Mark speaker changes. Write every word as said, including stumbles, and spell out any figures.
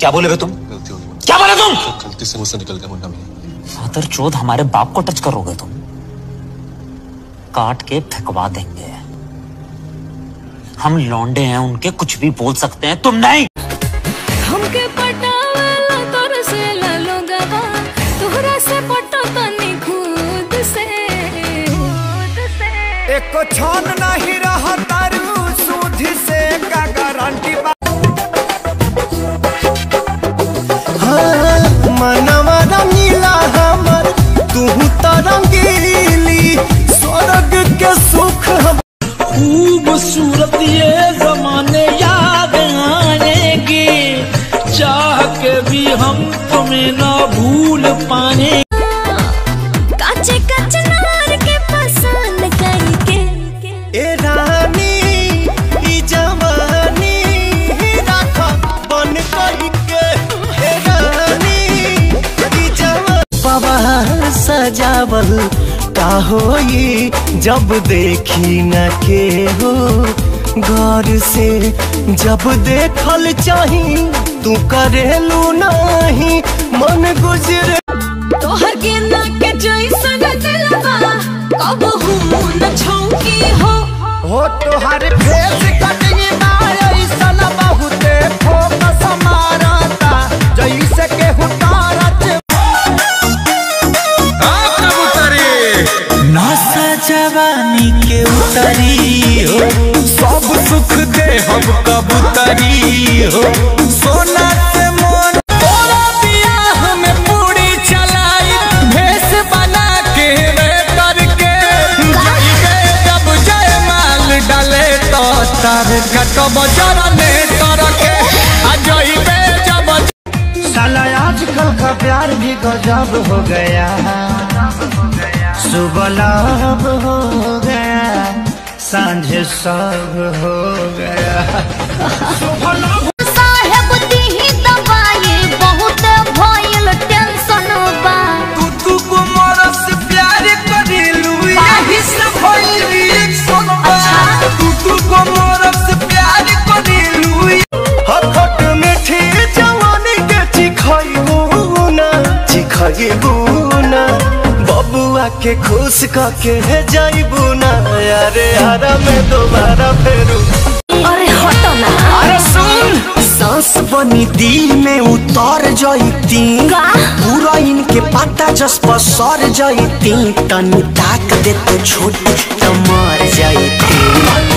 Speaker 1: क्या बोले बे तुम?
Speaker 2: गलती हो गई,
Speaker 1: क्या बोले तुम?
Speaker 2: गलती से मुझसे निकल गया मुन्ना भैया।
Speaker 1: फादर चोद हमारे बाप को टच करोगे तुम, काट के फेंकवा देंगे। हम लौंडे हैं उनके, कुछ भी बोल सकते हैं, तुम नहीं।
Speaker 3: हमके पटावला तोर से ललोगवा, तोहरा से पटतनी खुद से खुद से।
Speaker 4: एको छन नहीं रहा तारू सूद से का गारंटी बा। हाँ, मनवा रंगीला हमर तू तो रंगीली, स्वर्ग के सुख हम।
Speaker 5: खूबसूरत ये जमाने याद आएंगे, चाह के भी हम तुम्हें ना भूल पाए।
Speaker 3: काचे काचे नार के पसंद करके
Speaker 4: ए रानी ई जवानी राखा बन करके, ए रानी ई जवानी। बाबा सजावल का होई जब देखी न के हो गौर से, जब देखल चाही तू करेलू नहीं मन गुजरे।
Speaker 3: तोहर के ना के जैसन दिलवा कब हूँ न छौकी हो
Speaker 4: हो तोहर फेस कटिंग ऐसन बहुते फोकस मारता, जैसे के हुटारत
Speaker 5: नासा जवानी के उतरी हो, सब सुख दे हम कबूतरी हो। सोना से मन तोरा बियाह में पूरी चलाई, भेस बना के रे करके जाइबे जब जय माल डाले तो तार कटब जरने करके आ जाइबे जब।
Speaker 4: साला आजकल का प्यार भी गजब हो गया, सुबह लाभ हो गया, सांझ सब हो गया। सुबह लाभ
Speaker 3: साहेब दी दवाई बहुत भइल टेंशन बा।
Speaker 5: तू तू को मरस प्यार करेलू यही से भइल रिएक्शन बा। तू तू को मरस प्यार करेलू।
Speaker 4: हखट मीठी जवानी के चिखइबू ना चिखइबू ना, बबुआ के खुश करके जाइबू ना, अरे हरा में दोबारा फेरू।
Speaker 3: अरे हटो ना।
Speaker 4: अरे सुन, सांस बनी दिल में उतर जाइती, पूरा इनके पता जस पर सर जाइती, तनी ताक दे तो छोटी तो मर जाइती।